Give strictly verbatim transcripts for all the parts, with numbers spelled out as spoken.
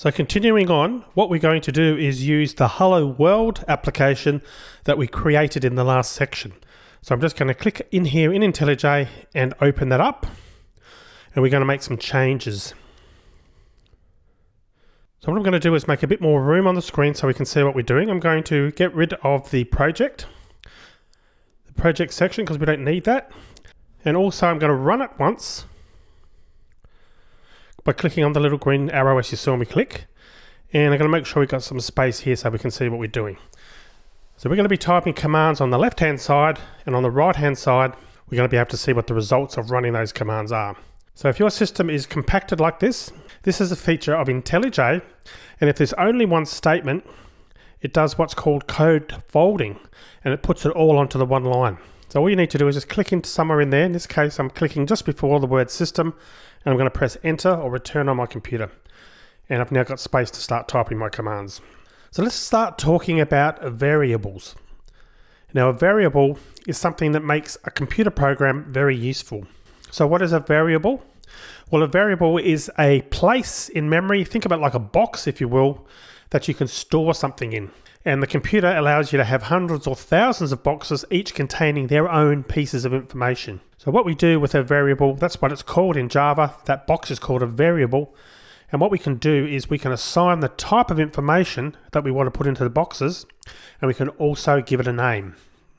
So continuing on, what we're going to do is use the Hello World application that we created in the last section. So I'm just going to click in here in IntelliJ and open that up. And we're going to make some changes. So what I'm going to do is make a bit more room on the screen so we can see what we're doing. I'm going to get rid of the project, the project section, because we don't need that. And also I'm going to run it once by clicking on the little green arrow as you saw me click. And I'm going to make sure we've got some space here so we can see what we're doing. So we're going to be typing commands on the left hand side, and on the right hand side we're going to be able to see what the results of running those commands are. So if your system is compacted like this, this is a feature of IntelliJ, and if there's only one statement, it does what's called code folding, and it puts it all onto the one line. So all you need to do is just click into somewhere in there. In this case, I'm clicking just before the word system, and I'm going to press enter or return on my computer. And I've now got space to start typing my commands. So let's start talking about variables. Now a variable is something that makes a computer program very useful. So what is a variable? Well, a variable is a place in memory, think about it like a box, if you will, that you can store something in. And the computer allows you to have hundreds or thousands of boxes, each containing their own pieces of information. So what we do with a variable, that's what it's called in Java. That box is called a variable. And what we can do is we can assign the type of information that we want to put into the boxes, and we can also give it a name.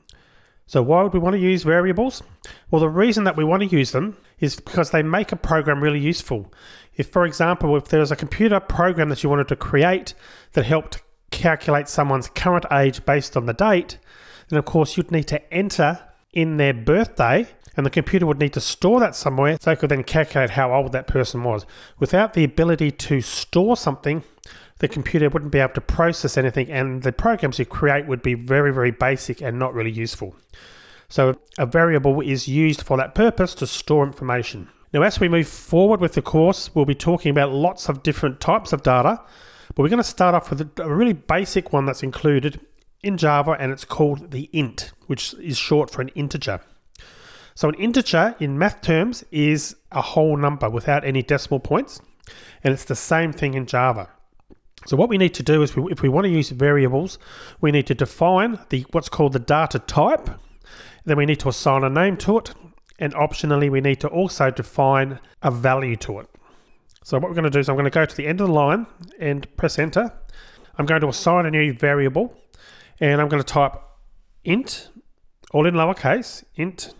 So why would we want to use variables? Well, the reason that we want to use them is because they make a program really useful. If, for example, if there's a computer program that you wanted to create that helped calculate someone's current age based on the date, then of course you'd need to enter in their birthday, and the computer would need to store that somewhere so it could then calculate how old that person was. Without the ability to store something, the computer wouldn't be able to process anything, and the programs you create would be very, very basic and not really useful. So a variable is used for that purpose, to store information. Now as we move forward with the course, we'll be talking about lots of different types of data, but we're going to start off with a really basic one that's included in Java, and it's called the int, which is short for an integer. So an integer in math terms is a whole number without any decimal points, and it's the same thing in Java. So what we need to do is, we, if we want to use variables, we need to define the what's called the data type, then we need to assign a name to it, and optionally we need to also define a value to it. So what we're going to do is I'm going to go to the end of the line and press enter. I'm going to assign a new variable, and I'm going to type int, all in lowercase, int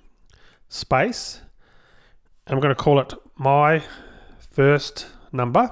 space, and I'm going to call it my first number,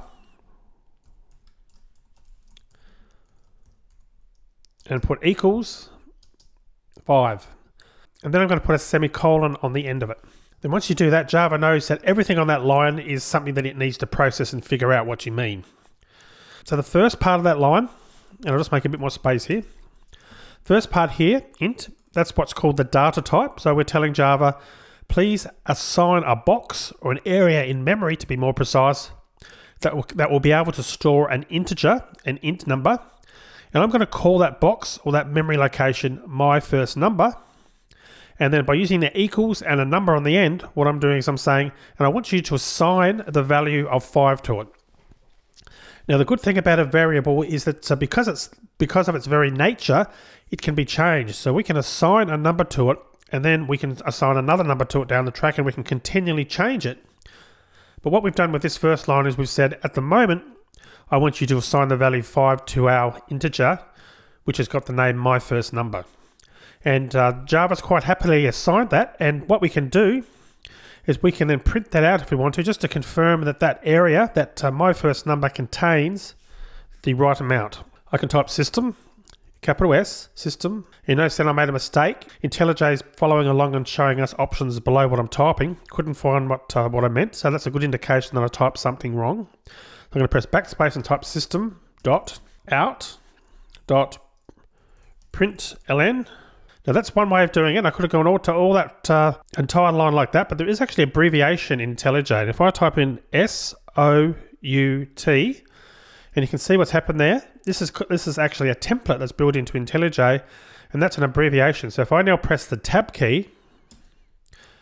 and put equals five. And then I'm going to put a semicolon on the end of it. Then once you do that, Java knows that everything on that line is something that it needs to process and figure out what you mean. So the first part of that line, and I'll just make a bit more space here. First part here, int, that's what's called the data type. So we're telling Java, please assign a box or an area in memory, to be more precise, that will, that will be able to store an integer, an int number. And I'm going to call that box or that memory location my first number. And then by using the equals and a number on the end, what I'm doing is I'm saying, and I want you to assign the value of five to it. Now the good thing about a variable is that so because it's because of its very nature, it can be changed. So we can assign a number to it, and then we can assign another number to it down the track, and we can continually change it. But what we've done with this first line is we've said, at the moment, I want you to assign the value five to our integer, which has got the name my first number. And uh, Java's quite happily assigned that, and what we can do is we can then print that out if we want to, just to confirm that that area, that uh, my first number contains the right amount. I can type system, capital S, system. You notice then I made a mistake. IntelliJ is following along and showing us options below what I'm typing. Couldn't find what, uh, what I meant, so that's a good indication that I typed something wrong. I'm going to press backspace and type system dot out dot println. Now that's one way of doing it. I could have gone all to all that uh, entire line like that, but there is actually abbreviation in IntelliJ. And if I type in S O U T, and you can see what's happened there. This is this is actually a template that's built into IntelliJ, and that's an abbreviation. So if I now press the tab key,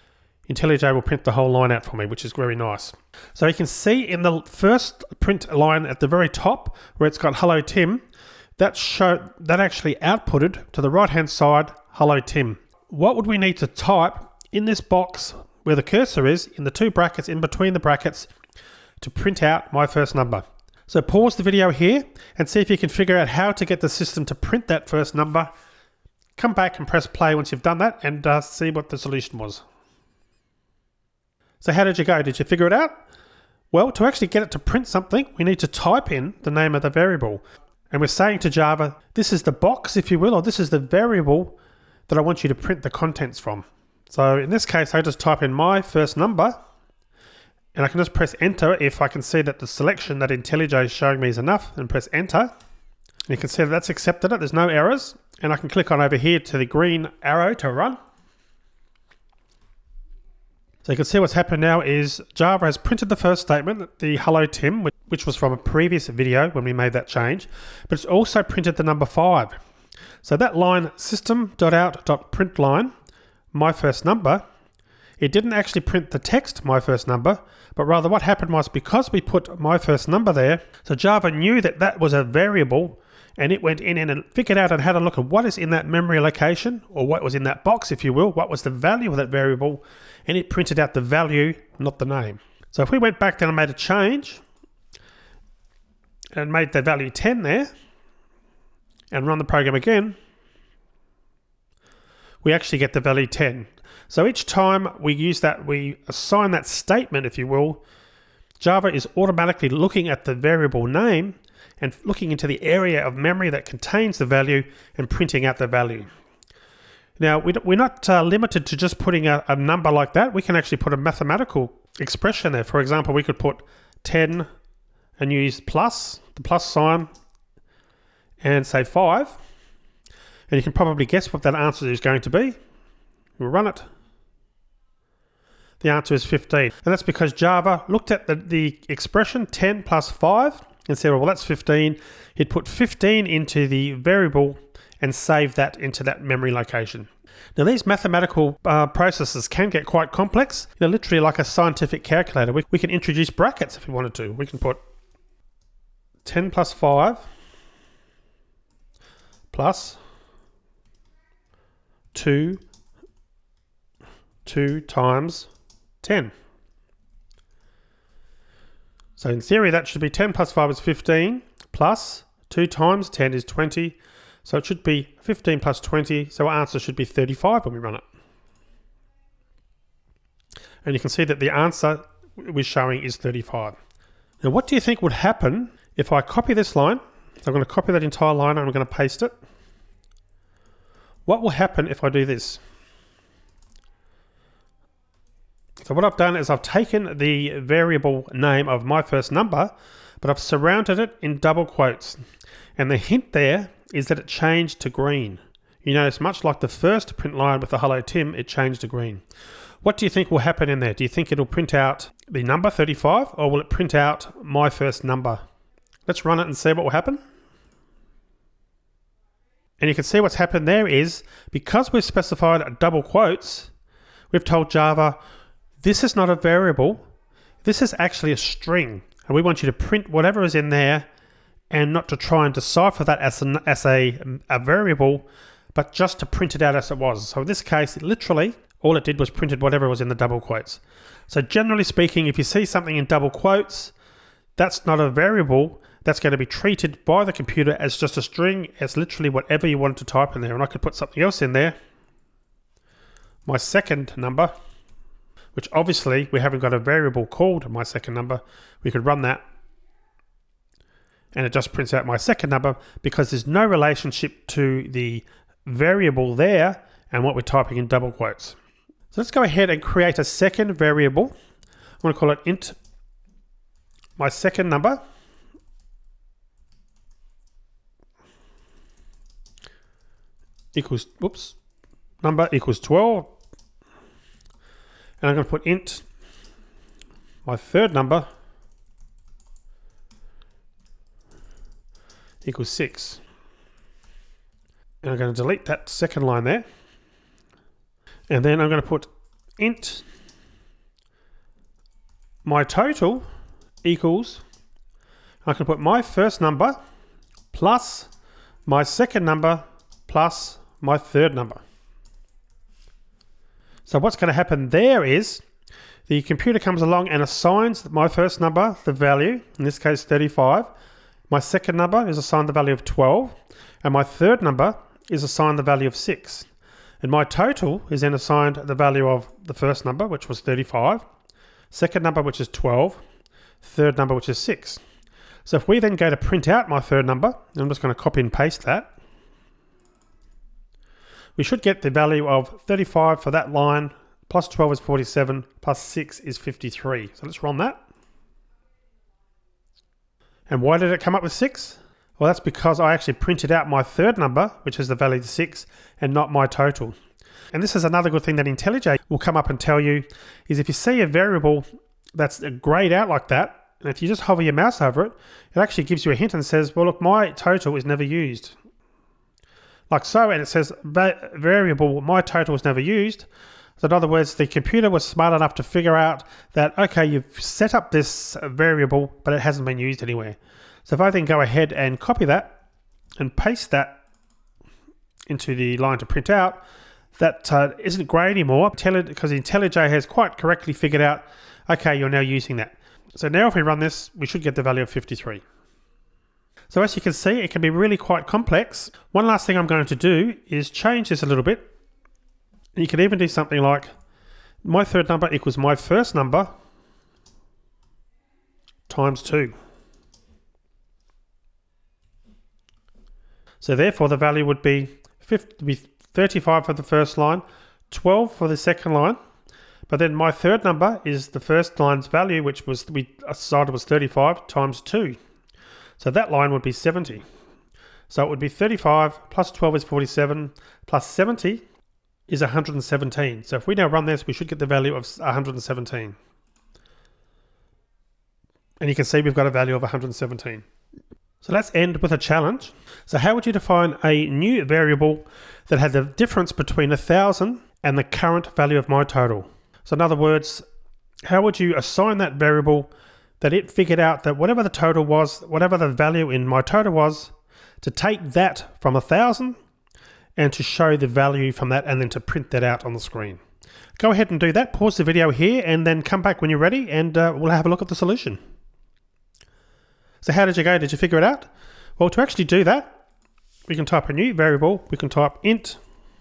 IntelliJ will print the whole line out for me, which is very nice. So you can see in the first print line at the very top where it's got Hello Tim, that show that actually outputted to the right hand side Hello Tim. What would we need to type in this box where the cursor is, in the two brackets in between the brackets, to print out my first number? So pause the video here and see if you can figure out how to get the system to print that first number. Come back and press play once you've done that and uh, see what the solution was. So how did you go? Did you figure it out? Well, to actually get it to print something, we need to type in the name of the variable. And we're saying to Java, this is the box, if you will, or this is the variable that I want you to print the contents from. So in this case, I just type in my first number, and I can just press enter if I can see that the selection that IntelliJ is showing me is enough, and press enter. And you can see that that's accepted it, there's no errors. And I can click on over here to the green arrow to run. So you can see what's happened now is Java has printed the first statement, the Hello Tim, which was from a previous video when we made that change, but it's also printed the number five. So that line system.out.println, my first number, it didn't actually print the text my first number, but rather what happened was because we put my first number there, so Java knew that that was a variable, and it went in and figured out and had a look at what is in that memory location, or what was in that box, if you will, what was the value of that variable, and it printed out the value, not the name. So if we went back then and made a change, and made the value ten there, and run the program again, we actually get the value ten. So each time we use that, we assign that statement, if you will, Java is automatically looking at the variable name and looking into the area of memory that contains the value and printing out the value. Now, we're not uh, limited to just putting a, a number like that. We can actually put a mathematical expression there. For example, we could put ten and use plus, the plus sign, and say five. And you can probably guess what that answer is going to be. We'll run it. The answer is fifteen. And that's because Java looked at the, the expression ten plus five and said, well, that's fifteen. He'd put fifteen into the variable and save that into that memory location. Now these mathematical uh, processes can get quite complex. They're literally like a scientific calculator. We, we can introduce brackets if we wanted to. We can put ten plus five plus two, two times ten. So in theory that should be ten plus five is fifteen, plus two times ten is twenty. So it should be fifteen plus twenty, so our answer should be thirty-five when we run it. And you can see that the answer we're showing is thirty-five. Now what do you think would happen if I copy this line? So I'm going to copy that entire line and I'm going to paste it. What will happen if I do this? So what I've done is I've taken the variable name of my first number, but I've surrounded it in double quotes. And the hint there is that it changed to green. You notice much like the first print line with the Hello Tim, it changed to green. What do you think will happen in there? Do you think it'll print out the number thirty-five, or will it print out my first number? Let's run it and see what will happen. And you can see what's happened there is, because we've specified double quotes, we've told Java, this is not a variable, this is actually a string. And we want you to print whatever is in there and not to try and decipher that as, an, as a, a variable, but just to print it out as it was. So in this case, it literally, all it did was printed whatever was in the double quotes. So generally speaking, if you see something in double quotes, that's not a variable, that's going to be treated by the computer as just a string, as literally whatever you want to type in there. And I could put something else in there, my second number, which obviously we haven't got a variable called my second number. We could run that and it just prints out my second number because there's no relationship to the variable there and what we're typing in double quotes. So let's go ahead and create a second variable. I'm going to call it int my second number. Equals, whoops, number equals twelve. And I'm going to put int my third number equals six. And I'm going to delete that second line there. And then I'm going to put int my total equals, I can put my first number plus my second number plus my third number. So what's going to happen there is the computer comes along and assigns my first number the value, in this case thirty-five. My second number is assigned the value of twelve, and my third number is assigned the value of six. And my total is then assigned the value of the first number, which was thirty-five, second number, which is twelve, third number, which is six. So if we then go to print out my third number, I'm just going to copy and paste that, we should get the value of thirty-five for that line, plus twelve is forty-seven, plus six is fifty-three. So let's run that. And why did it come up with six? Well, that's because I actually printed out my third number, which is the value of six, and not my total. And this is another good thing that IntelliJ will come up and tell you, is if you see a variable that's grayed out like that, and if you just hover your mouse over it, it actually gives you a hint and says, well, look, my total is never used. Like so, and it says va variable, my total is never used. So in other words, the computer was smart enough to figure out that, okay, you've set up this variable, but it hasn't been used anywhere. So if I then go ahead and copy that and paste that into the line to print out, that uh, isn't grey anymore, because IntelliJ has quite correctly figured out, okay, you're now using that. So now if we run this, we should get the value of fifty-three. So as you can see, it can be really quite complex. One last thing I'm going to do is change this a little bit. You can even do something like, my third number equals my first number times two. So therefore the value would be thirty-five for the first line, twelve for the second line, but then my third number is the first line's value, which was we decided was thirty-five times two. So that line would be seventy. So it would be thirty-five plus twelve is forty-seven plus seventy is one hundred seventeen. So if we now run this, we should get the value of one hundred seventeen. And you can see we've got a value of one hundred seventeen. So let's end with a challenge. So how would you define a new variable that had the difference between one thousand and the current value of my total? So in other words, how would you assign that variable that it figured out that whatever the total was, whatever the value in my total was, to take that from one thousand and to show the value from that and then to print that out on the screen. Go ahead and do that. Pause the video here and then come back when you're ready and uh, we'll have a look at the solution. So how did you go? Did you figure it out? Well, to actually do that, we can type a new variable. We can type int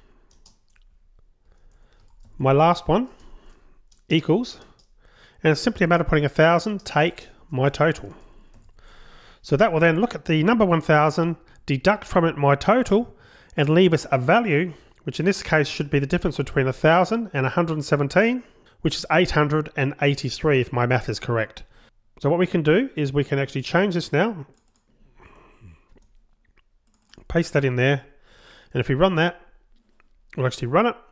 my last one equals, and it's simply a matter of putting one thousand, take my total. So that will then look at the number one thousand, deduct from it my total, and leave us a value, which in this case should be the difference between one thousand and one hundred seventeen, which is eight hundred eighty-three if my math is correct. So what we can do is we can actually change this now, paste that in there, and if we run that, we'll actually run it.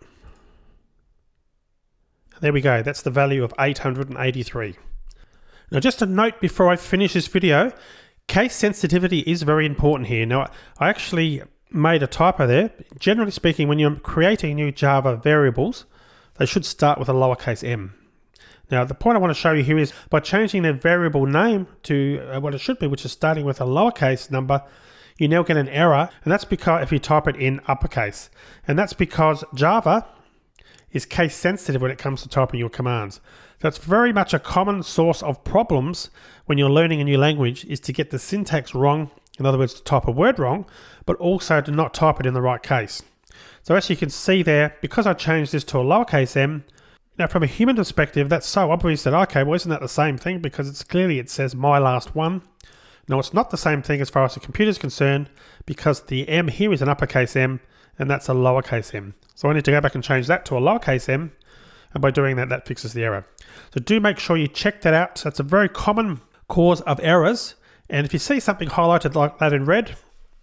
There we go, that's the value of eight hundred eighty-three. Now just a note before I finish this video, case sensitivity is very important here. Now I actually made a typo there. Generally speaking, when you're creating new Java variables, they should start with a lowercase m. Now the point I want to show you here is by changing the variable name to uh, what it should be, which is starting with a lowercase number, you now get an error, and that's because if you type it in uppercase. And that's because Java is case sensitive when it comes to typing your commands. That's very much a common source of problems when you're learning a new language, is to get the syntax wrong, in other words to type a word wrong, but also to not type it in the right case. So as you can see there, because I changed this to a lowercase m, now from a human perspective that's so obvious that okay, well isn't that the same thing, because it's clearly it says my last one. No, it's not the same thing as far as the computer is concerned, because the m here is an uppercase m and that's a lowercase m. So I need to go back and change that to a lowercase m, and by doing that, that fixes the error. So do make sure you check that out. That's a very common cause of errors, and if you see something highlighted like that in red,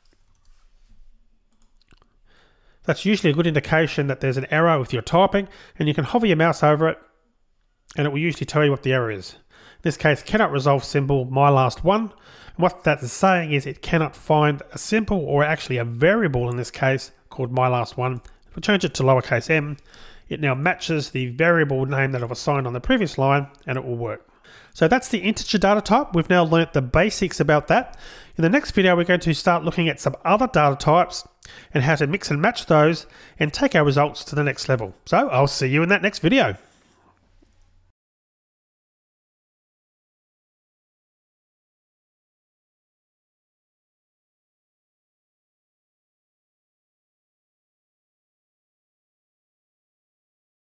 that's usually a good indication that there's an error with your typing, and you can hover your mouse over it and it will usually tell you what the error is. In this case, cannot resolve symbol my last one. And what that is saying is it cannot find a symbol, or actually a variable in this case, called my last one. If we change it to lowercase m, it now matches the variable name that I've assigned on the previous line and it will work. So that's the integer data type. We've now learnt the basics about that. In the next video, we're going to start looking at some other data types and how to mix and match those and take our results to the next level. So I'll see you in that next video.